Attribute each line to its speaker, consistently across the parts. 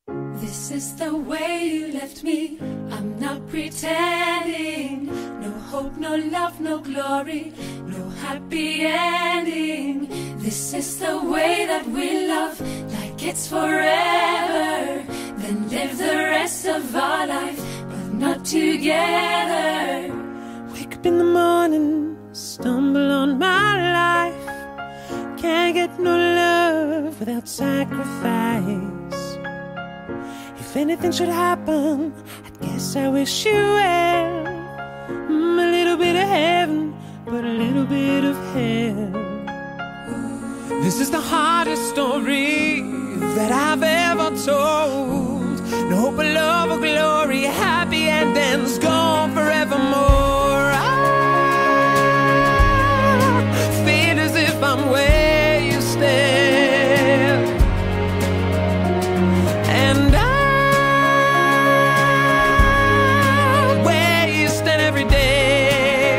Speaker 1: This is the way you left me. I'm not pretending. No hope, no love, no glory, no happy ending. This is the way that we love, like it's forever. Then live the rest of our life, but not together.
Speaker 2: Wake up in the morning, stumble on my life. Can't get no love without sacrifice. If anything should happen, I guess I wish you well. A little bit of heaven, but a little bit of hell. This is the hardest story that I've ever told. No hope of love or glory, happy endings gone forevermore. I feel as if I'm where you stand, and I'm where you stand every day.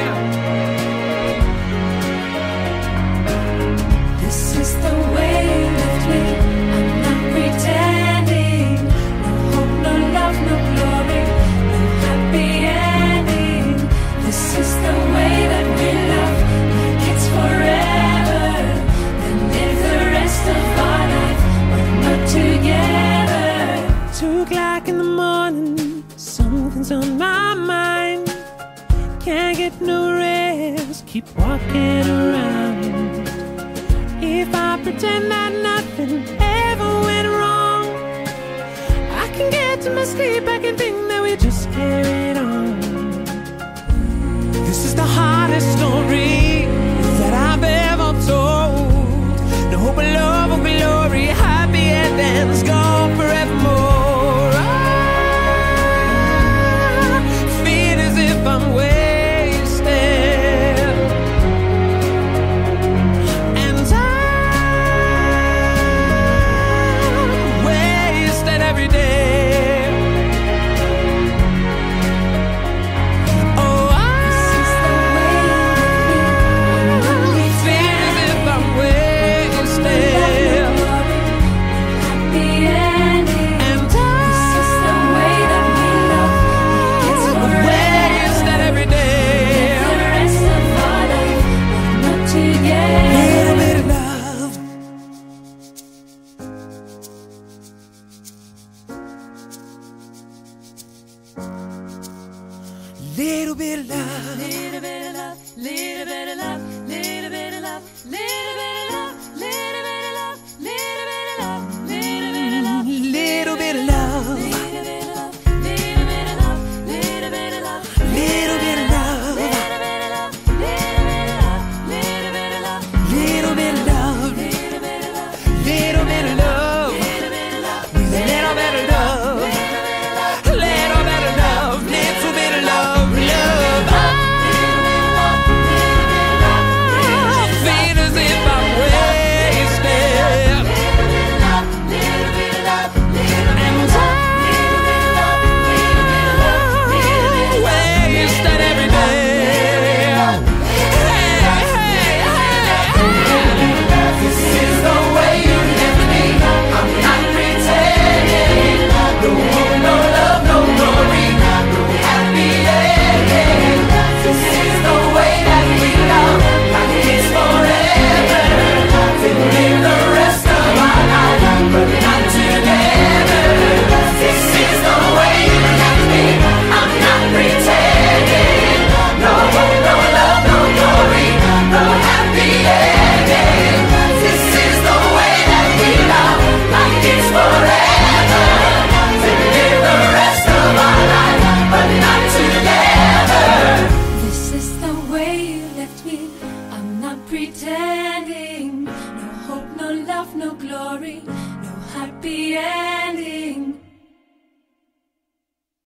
Speaker 1: This is the way you left me. I'm not pretending. No hope, no love, no glory, no happy ending. This is the way that we love, like it's forever. Then live the rest of our life, but not together.
Speaker 2: 2 o'clock in the morning, something's on my mind. Can't get no rest, keep walking around. If I pretend that nothing ever went wrong, I can get to my sleep, I can think that we just carried on. This is the hardest story that I've ever told. No hope of love or glory, happy endings gone forevermore. I feel as if I'm where you stand, and I'm where you stand every day. Oh, I feel as if I'm where you stand,
Speaker 1: Happy ending.
Speaker 2: and
Speaker 1: This is the way that we love, like it's
Speaker 2: I'm where
Speaker 1: forever.
Speaker 2: you stand every day.
Speaker 1: The rest of our life, but not together.
Speaker 2: Little bit of love. Little bit of love.
Speaker 1: Little bit of love, little bit of love, little bit of love, little bit of love, little bit of love, little bit of love, little bit of love,
Speaker 2: Little bit of love.
Speaker 1: little bit of love, little bit of love, little bit of love,
Speaker 2: Little bit of love.
Speaker 1: little bit of love, little bit of love, little bit of love,
Speaker 2: Little bit of love.
Speaker 1: little bit of love,
Speaker 2: Little bit of love.
Speaker 1: little bit of love,
Speaker 2: With a little bit of love. A little bit of love. Little bit of love. Love. I feel as if I'm wasted, and I'm wasted every day. Hey, hey, hey. This is the way you left me. I'm not pretending. No hope, no love, no glory, no happy ending. This is the way that we love, like it's forever. Then live the rest of our life, but not together. This is the way you left me. I'm not pretending. No hope, no love, no glory, no happy ending. This is the way that we love, like it's forever. Then live the rest of our life, but not together.
Speaker 1: This is the way you left me. I'm not pretending. No hope, no love, no glory, no happy end.